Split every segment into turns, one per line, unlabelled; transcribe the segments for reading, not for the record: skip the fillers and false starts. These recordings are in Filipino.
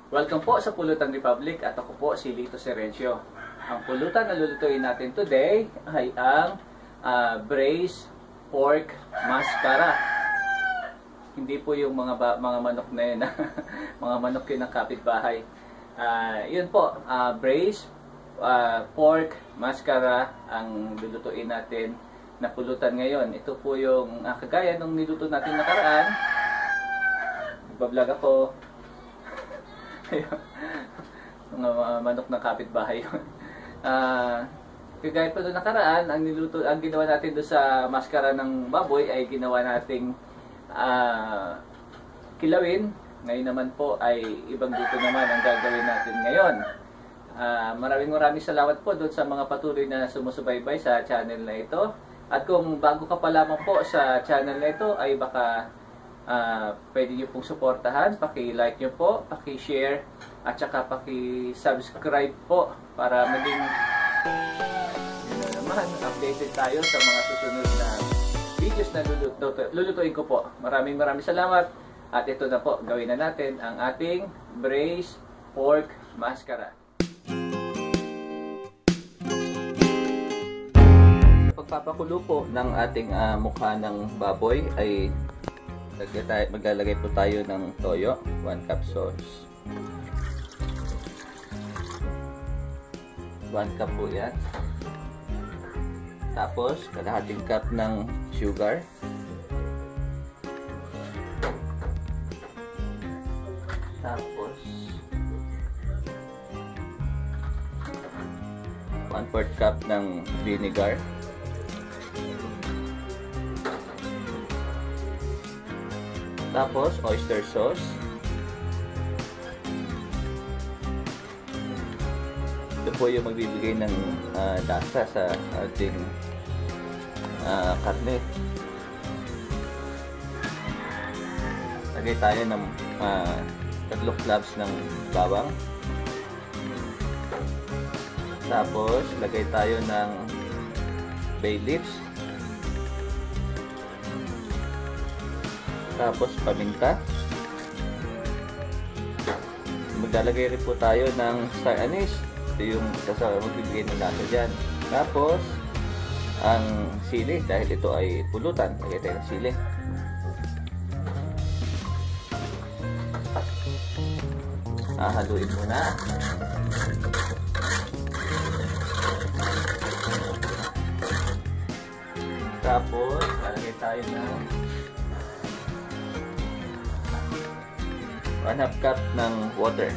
Welcome po sa Pulutan Republic at ako po si Lito Serencio. Ang pulutan na lulutuin natin today ay ang braised pork maskara. Hindi po yung mga manok na yun, mga manok yun ng kapitbahay. Yun po, braised pork maskara ang lulutuin natin na pulutan ngayon. Ito po yung kagaya nung niluto natin nakaraan. Nagbablog ako. Mga manok ng kapitbahay yun. Kagaya pa doon nakaraan, ang ginawa natin doon sa maskara ng baboy ay ginawa nating kilawin. Ngayon naman po ay ibang luto naman ang gagawin natin ngayon. Maraming salamat po doon sa mga patuloy na sumusubaybay sa channel na ito. At kung bago ka pa lamang po sa channel na ito ay baka pwede nyo pong suportahan, paki-like nyo po, paki-share, at saka paki-subscribe po para maging updated tayo sa mga susunod na videos na lulutuin ko po. Maraming salamat at ito na po, gawin na natin ang ating braised pork maskara. Pagpapakulo po ng ating mukha ng baboy ay maglalagay po tayo ng toyo, 1 cup sauce. 1 cup po yan. Tapos, kalahating cup ng sugar. Tapos, 1/4 cup ng vinegar. Tapos, oyster sauce. Ito po yung magbibigay ng lasa sa ating karne. Lagay tayo ng 3 cloves ng bawang. Tapos, lagay tayo ng bay leaves. Tapos paminta. Maglalagay rin po tayo ng star anise. Ito yung magbibigay ng lasa dyan. Tapos ang sili, dahil ito ay pulutan, lagay tayo ng sili. Haluin muna. Tapos lalagay tayo ng 1/2 cup ng water.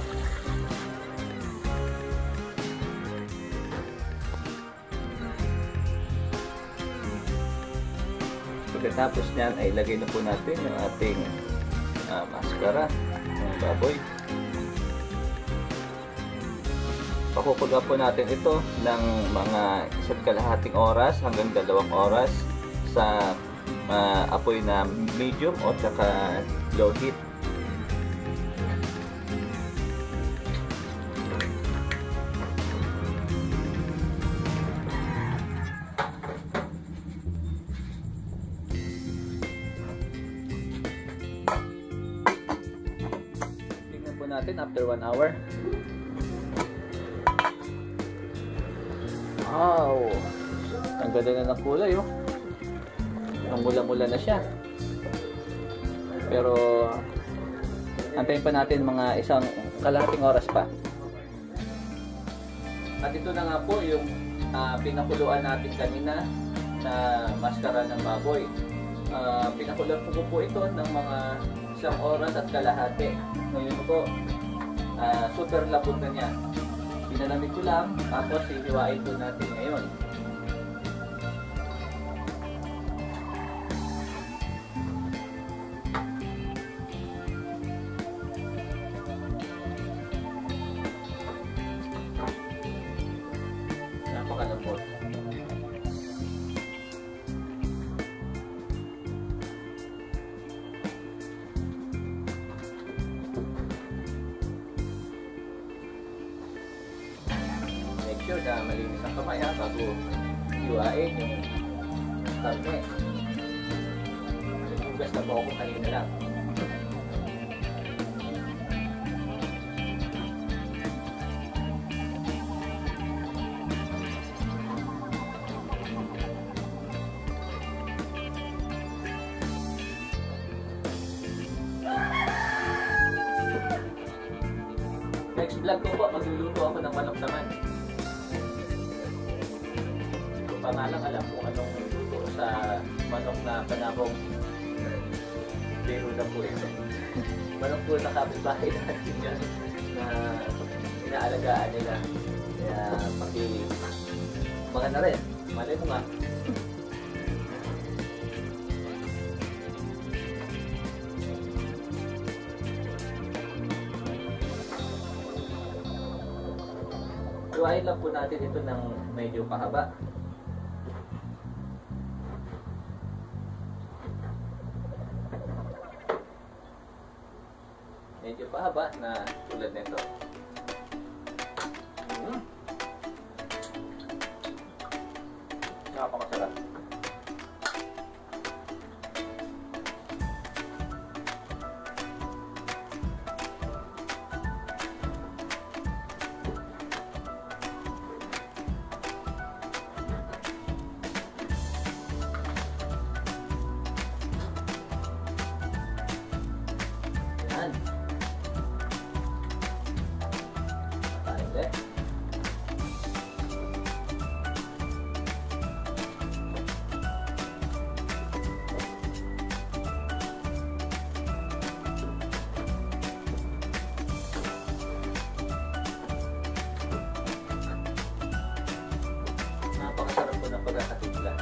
Pagkatapos niyan ay ilagay na po natin yung ating maskara ng baboy. Pakukulo po natin ito ng mga 1.5 oras hanggang 2 oras sa apoy na medium o saka low heat. Natin after 1 hour. Wow! Ang ganda na ng kulay, oh. Ang mula-mula na siya. Pero antayin pa natin mga 1.5 oras pa. At ito na nga po yung pinakuluan natin kanina na maskara ng baboy. Pinakuluan ko po ito ng mga 1 oras at kalahati. Ngayon po, super labot na niya. Pinalamig ko lang, tapos hihiwain po natin ngayon. Napakalambot. Sure na malinis ang kamay bago hiwain yung karne. Hugas na po ako kanina lang. Next vlog ko po, magluluto ako ng manok naman. Kung pa nga lang alam kung anong luto sa manok na panahong biro na po ito. Manok po na kapitbahay natin yan na inaalagaan nila. Kaya mga na rin. Malay mo nga. Luwain lang po natin ito ng medyo pahaba. Medyo pahaba na tulad nito. Napakasarap. Yan. Tayo. Napakasarap po ng pagkakatimpla.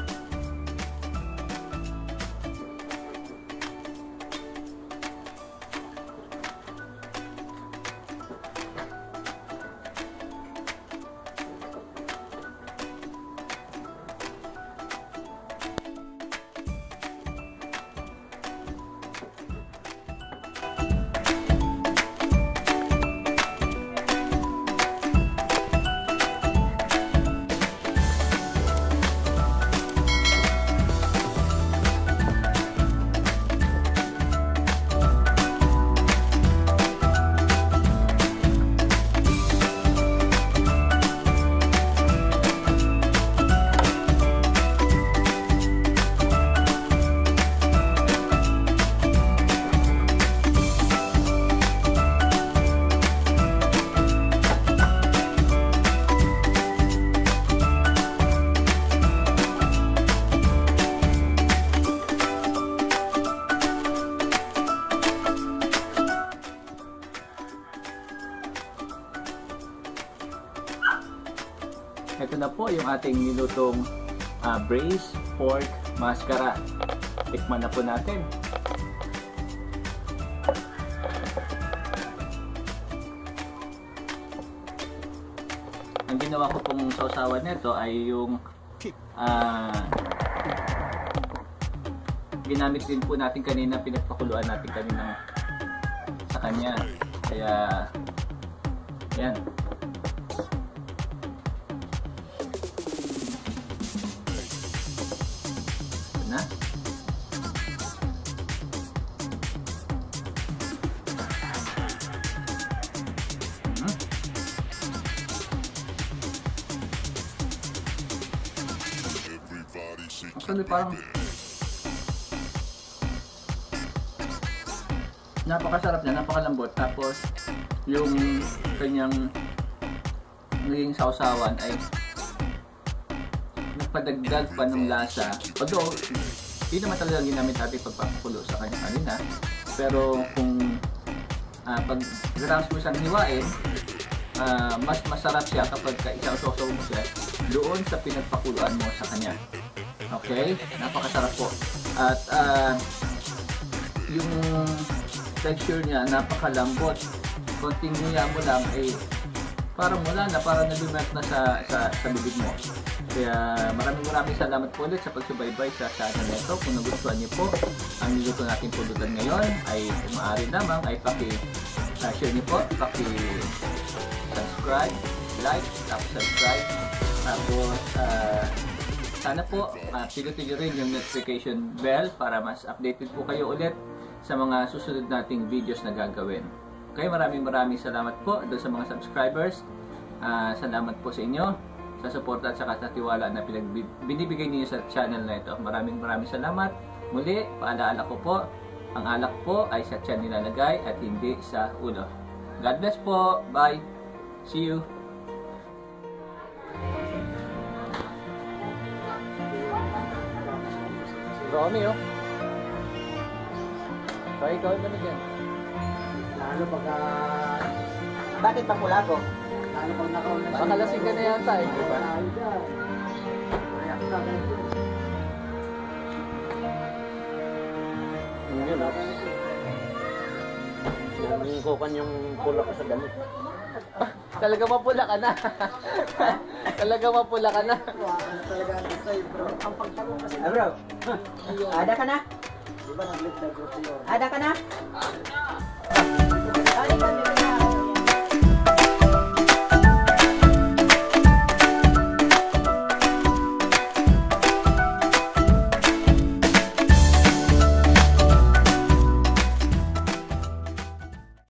Ito na po yung ating nilutong braised pork maskara. Tikman na po natin. Ang ginawa ko pong sausawan nito ay yung ginamit din po natin kanina, pinagpakuluan natin kanina sa kanya. Kaya yan. Na. Actually parang napakasarap niya, napakalambot. Tapos yung kanyang naging sausawan ay nagpadagdag pa ng lasa. Although, hindi naman talaga ginamit natin pagpapakulo sa kanya kanina. Pero kung pag grams mo siyang hiwain, mas masarap siya kapag isausaw mo siya doon sa pinagpakuluan mo sa kanya. Okay? Napakasarap po. At yung texture niya napakalambot. Konting nguya mo lang ay parang wala na, parang nalumert na sa bibig mo. Kaya maraming salamat po ulit sa pagsubaybay sa channel nito. Kung nagustuhan niyo po ang niluto natin pulutan ngayon, ay kung maaari lamang ay paki-share niyo po, paki-subscribe, like, tapos subscribe. Tapos sana po pinutin niyo rin yung notification bell para mas updated po kayo ulit sa mga susunod nating videos na gagawin. Okay, maraming salamat po doon sa mga subscribers. Salamat po sa inyo sa suporta at saka sa tiwala na binibigay niyo sa channel na ito. Maraming salamat. Muli, paalaala ko po, ang alak po ay sa tiyan nilalagay at hindi sa ulo. God bless po. Bye. See you. Romy, oh. Kaya ikaw naman dyan.
Lalo pagka...
Bakit pa pula ko?
Lalo pag nakauna.
Baka lasing ka na yata eh, di ba?
Yun, oh. Nangingkukan yung pula ko sa damit.
Talaga mapula ka na. Talaga mapula ka na.
Talaga ang sa'yo, bro. Ang pagtanong kasi...
Bro, ada ka na?
Di ba nag-live na group sa'yo?
Ada ka na? Ada ka na?